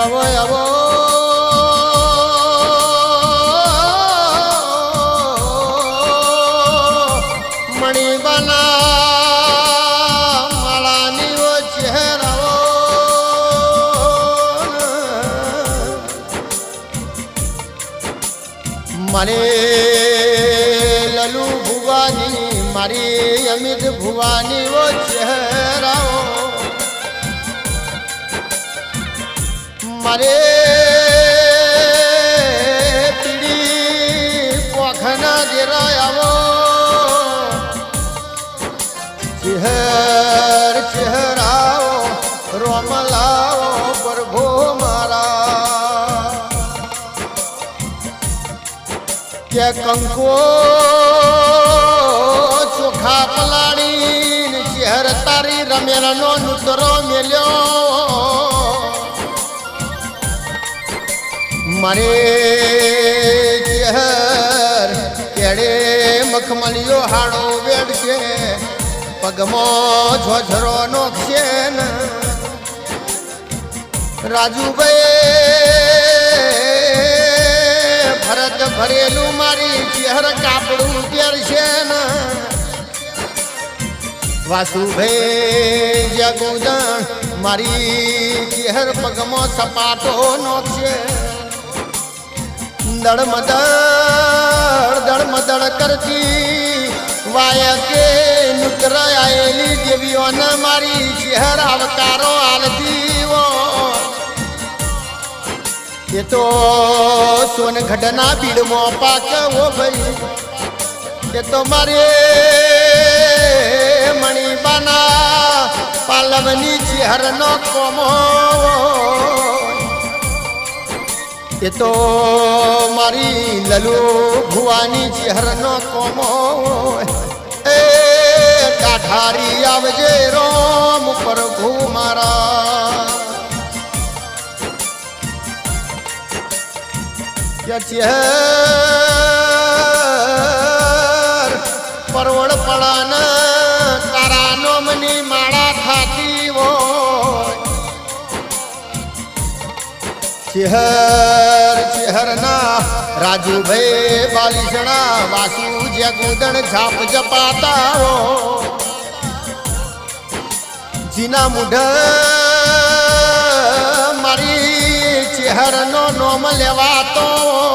आवो आवो मणि बना मालानी वो चेहराओ मारे ललू भुवानी मारी अमित भुवानी वो चेहराओ मारे पीड़ी पोखना गिरायावो चेहर चेहराओ रोमलाओ प्रभु मारा के कंको चोखा पलाड़ी चेहर तारी रमेला नो नुतरो मेल्यो मारे चेहर केड़े मखमलियो हाड़ो वेड़के पगमो झोझरो नोक्षेन राजू भाई भरत भरेलू मारी चेहर कापड़ू पेरशेन वासु भाई जगुदन मारी चेहर पगमो सपाटो नोक्षे दड़ करती वाया के नुतर आएली देवियों न मारी चेहर अवकारो आलती वो ये तो सोन घटना भीड़ मोपाक वो भाई ये तो मारे मणि बना पालवनी चेहर न कोमो ये तो मारी ललू भुवानी चेहर न कोमो ए काठारी आवजे रोम प्रभु मारा या चेहर परवड़ पड़ान कारानो मनी माड़ा थाती वो चेहर चेहर ना राजू भाई बालिशना वासु जगुदन झाप जपाता हो जीना मुढ़ मारी चेहर नो नोम लेवातो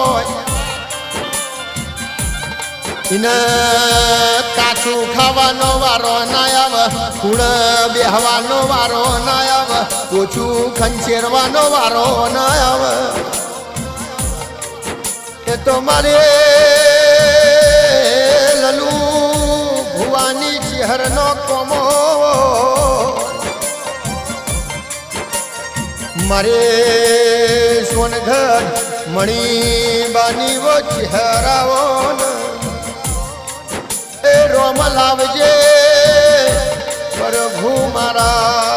इन काचू खावानो वारो नायाव कुण बेहवानो वारो नायाव कोचू खंचेरवानो वारो नायाव ये तो मारे ललू भुवानी चेहर नो कोमो मारे सोनघर मणि बानी वो चेहराओ रोम लावजे प्रभु मारा।